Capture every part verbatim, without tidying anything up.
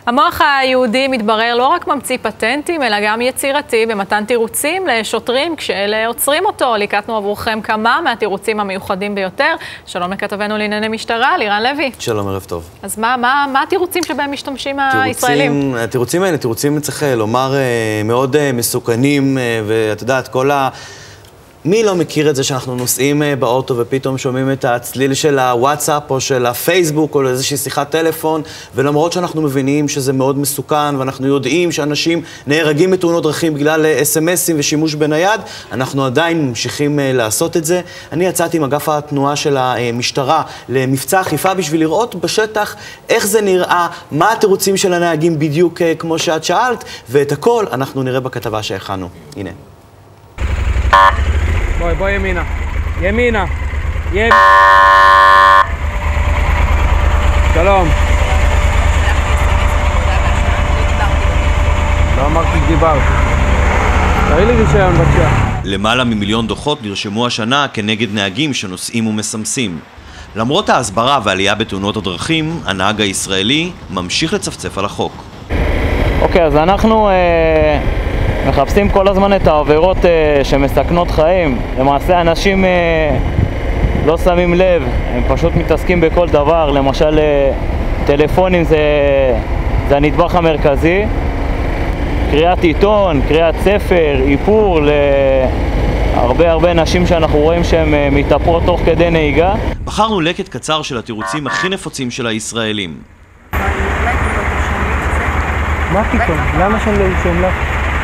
המוח היהודי מתברר לא רק ממציא פטנטים, אלא גם יצירתי במתן תירוצים לשוטרים כשאלה עוצרים אותו. ליקטנו עבורכם כמה מהתירוצים המיוחדים ביותר. שלום לכתבנו לענייני משטרה, לירן לוי. שלום, ערב טוב. אז מה, מה, מה התירוצים שבהם משתמשים הישראלים? התירוצים האלה, תירוצים צריך לומר מאוד מסוכנים, ואת יודעת, כל ה... מי לא מכיר את זה שאנחנו נוסעים באוטו ופתאום שומעים את הצליל של הוואטסאפ או של הפייסבוק או איזושהי שיחת טלפון, ולמרות שאנחנו מבינים שזה מאוד מסוכן ואנחנו יודעים שאנשים נהרגים בתאונות דרכים בגלל אס אם אסים ושימוש בנייד, אנחנו עדיין ממשיכים לעשות את זה. אני יצאתי עם אגף התנועה של המשטרה למבצע אכיפה בשביל לראות בשטח איך זה נראה, מה התירוצים של הנהגים בדיוק כמו שאת שאלת, ואת הכל אנחנו נראה בכתבה שהכנו. הנה. בואי, בואי ימינה. ימינה. ימינה. שלום. לא אמרתי שדיברת. תראי לי רישיון בבקשה. למעלה ממיליון דוחות נרשמו השנה כנגד נהגים שנוסעים ומסמסים. למרות ההסברה ועלייה בתאונות הדרכים, הנהג הישראלי ממשיך לצפצף על החוק. אוקיי, אז אנחנו... אה... מחפשים כל הזמן את העבירות uh, שמסכנות חיים. למעשה אנשים uh, לא שמים לב, הם פשוט מתעסקים בכל דבר. למשל uh, טלפונים זה, זה הנדבך המרכזי. קריאת עיתון, קריאת ספר, איפור להרבה הרבה נשים שאנחנו רואים שהן uh, מתאפרות תוך כדי נהיגה. בחרנו לקט קצר של התירוצים הכי נפוצים של הישראלים. מה פתאום? למה שאני לא ארשום לך?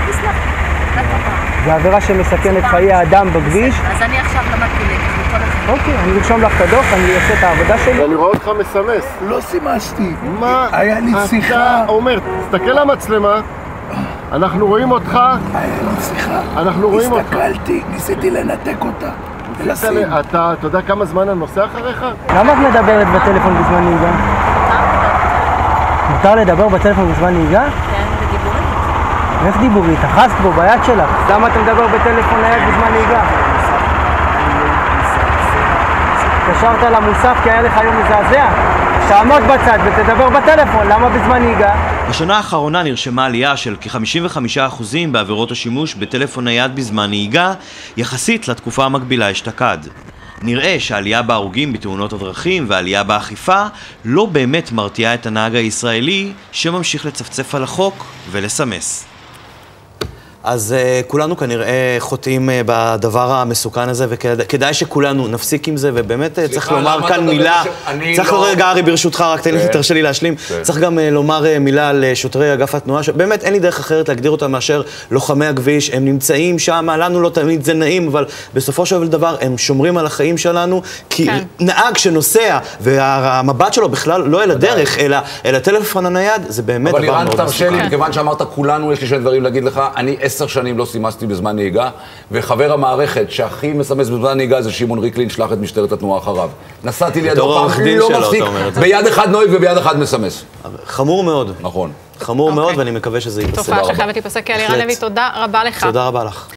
זה עבירה שמסכנת חיי האדם בכביש. אז אני עכשיו למדתי לקח מכל הזמן. אוקיי, אני ארשום לך את הדוח, אני אעשה את העבודה שלי. אני רואה אותך מסמס. לא סימשתי. מה? היה לי שיחה. אתה אומר, תסתכל למצלמה. אנחנו רואים אותך. היה לי שיחה. אנחנו רואים אותך. הסתכלתי, ניסיתי לנתק אותה. אתה, אתה יודע כמה זמן אני נוסע אחריך? למה את מדברת בטלפון בזמן נהיגה? מותר לדבר בטלפון בזמן נהיגה? כן, בדיבורית. איך דיבורית? אחזת בו ביד שלך. למה אתה מדבר בטלפון נייד בזמן נהיגה? התקשרת למוסף כי היה לך היום מזעזע? תעמוד בצד ותדבר בטלפון, למה בזמן נהיגה? בשנה האחרונה נרשמה עלייה של כ-חמישים וחמישה אחוז בעבירות השימוש בטלפון נייד בזמן נהיגה, יחסית לתקופה המקבילה אשתקד. נראה שהעלייה בהרוגים בתאונות הדרכים והעלייה באכיפה לא באמת מרתיעה את הנהג הישראלי שממשיך לצפצף על החוק ולסמס. אז uh, כולנו כנראה חוטאים uh, בדבר המסוכן הזה, וכדאי שכולנו נפסיק עם זה, ובאמת uh, צריך לומר כאן מילה, צריך לא... רגע, ארי, ברשותך, רק תן לי, תרשה לי להשלים, צריך גם uh, לומר uh, מילה לשוטרי אגף התנועה, שבאמת אין לי דרך אחרת להגדיר אותם מאשר לוחמי הכביש, הם נמצאים שם, לנו לא תמיד זה נעים, אבל בסופו של דבר הם שומרים על החיים שלנו, כי כן. נהג שנוסע, והמבט שלו בכלל לא אל הדרך, אלא אל הטלפון הנייד, זה באמת דבר מאוד מסוכן. אבל לירן, תרשה לי, מכיוון שאמרת כולנו, יש לי שני דברים להגיד לך, אני עשר שנים לא סימסתי בזמן נהיגה, וחבר המערכת שהכי מסמס בזמן נהיגה זה שמעון ריקלין, שלח את משטרת התנועה אחריו. נסעתי לידו פעם, לא מפסיק, ביד אחד נוהג וביד אחד מסמס. חמור מאוד. נכון. חמור מאוד, ואני מקווה שזה ייפסק. תופעה שחייבת להיפסק. לירן לוי, תודה רבה לך. תודה רבה לך.